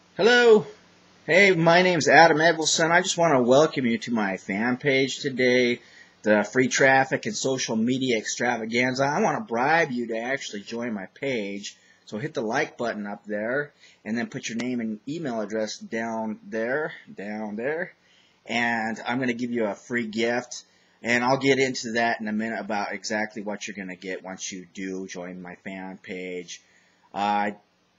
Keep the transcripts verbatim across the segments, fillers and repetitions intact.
Hello. Hey, my name's Adam Edelson. I just want to welcome you to my fan page today, the Free Traffic and Social Media Extravaganza. I want to bribe you to actually join my page. So hit the like button up there and then put your name and email address down there, down there. And I'm going to give you a free gift. And I'll get into that in a minute about exactly what you're going to get once you do join my fan page. Uh,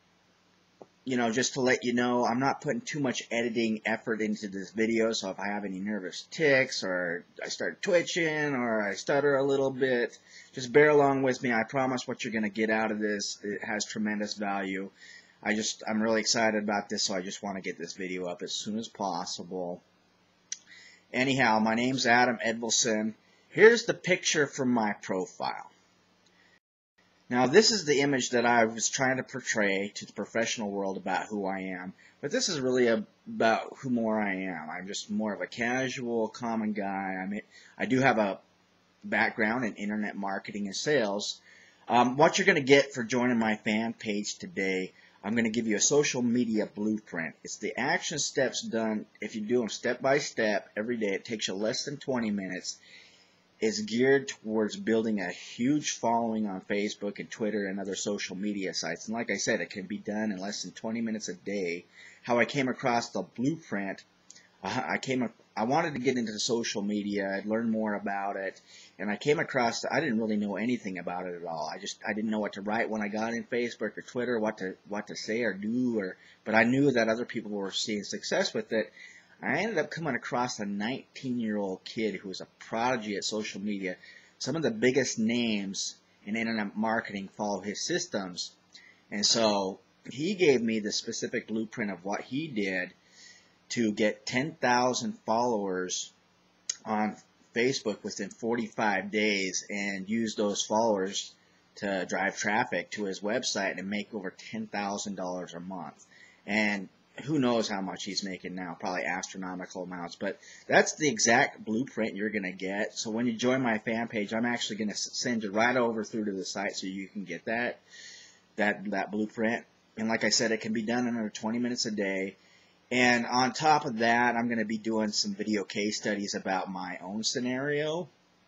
you know, just to let you know, I'm not putting too much editing effort into this video, so if I have any nervous tics, or I start twitching, or I stutter a little bit, just bear along with me. I promise what you're going to get out of this, it has tremendous value. I just, I'm really excited about this, so I just want to get this video up as soon as possible. Anyhow, my name's Adam Edelson. Here's the picture from my profile. Now, this is the image that I was trying to portray to the professional world about who I am, but this is really about who more I am. I'm just more of a casual, common guy. I mean, I do have a background in internet marketing and sales. Um, what you're going to get for joining my fan page today, I'm going to give you a social media blueprint. It's the action steps done. If you do them step by step every day, it takes you less than twenty minutes. Is geared towards building a huge following on Facebook and Twitter and other social media sites. And like I said, it can be done in less than twenty minutes a day. How I came across the blueprint, uh, I came, I wanted to get into social media. I'd learn more about it, and I came across. I didn't really know anything about it at all. I just I didn't know what to write when I got in Facebook or Twitter, what to what to say or do, or but I knew that other people were seeing success with it. I ended up coming across a nineteen-year-old kid who was a prodigy at social media. Some of the biggest names in internet marketing follow his systems. And so he gave me the specific blueprint of what he did to get ten thousand followers on Facebook within forty-five days and use those followers to drive traffic to his website and make over ten thousand dollars a month. And who knows how much he's making now, probably astronomical amounts, but that's the exact blueprint you're going to get. So when you join my fan page, I'm actually going to send you right over through to the site so you can get that, that, that blueprint. And like I said, it can be done in under twenty minutes a day. And on top of that, I'm going to be doing some video case studies about my own scenario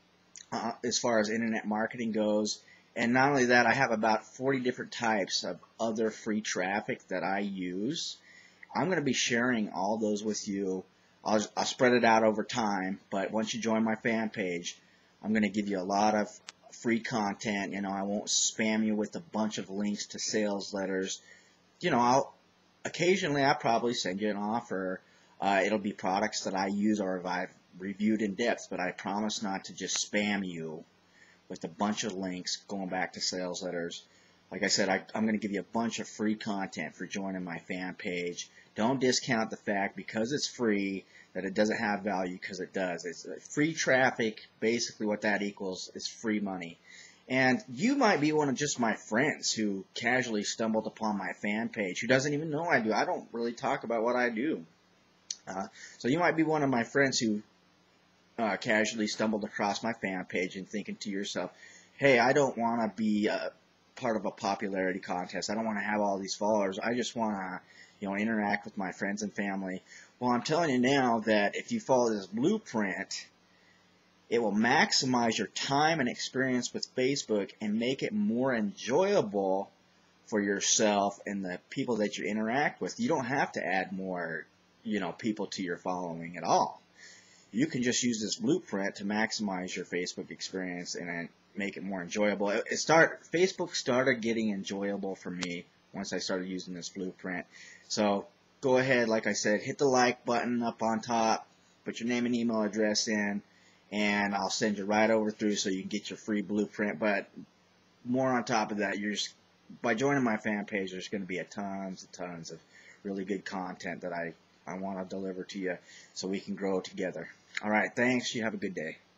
uh, as far as internet marketing goes. And not only that, I have about forty different types of other free traffic that I use. I'm going to be sharing all those with you. I'll, I'll spread it out over time, but once you join my fan page, I'm going to give you a lot of free content. You know, I won't spam you with a bunch of links to sales letters. You know, I'll occasionally I'll probably send you an offer. Uh, it'll be products that I use or I've reviewed in depth, but I promise not to just spam you with a bunch of links going back to sales letters. Like I said, I, I'm going to give you a bunch of free content for joining my fan page. Don't discount the fact because it's free that it doesn't have value, because it does. It's free traffic. Basically what that equals is free money. And you might be one of just my friends who casually stumbled upon my fan page, who doesn't even know I do. I don't really talk about what I do. Uh, so you might be one of my friends who uh, casually stumbled across my fan page and thinking to yourself, hey, I don't want to be a part of a popularity contest. I don't want to have all these followers. I just want to, you know, interact with my friends and family. Well, I'm telling you now that if you follow this blueprint, it will maximize your time and experience with Facebook and make it more enjoyable for yourself and the people that you interact with. You don't have to add more, you know, people to your following at all. You can just use this blueprint to maximize your Facebook experience and make it more enjoyable. It start Facebook started getting enjoyable for me once I started using this blueprint. So go ahead, like I said, hit the like button up on top, put your name and email address in, and I'll send you right over through so you can get your free blueprint. But more on top of that, you're just, by joining my fan page, there's going to be a tons and tons of really good content that I, I want to deliver to you so we can grow together. All right, thanks. You have a good day.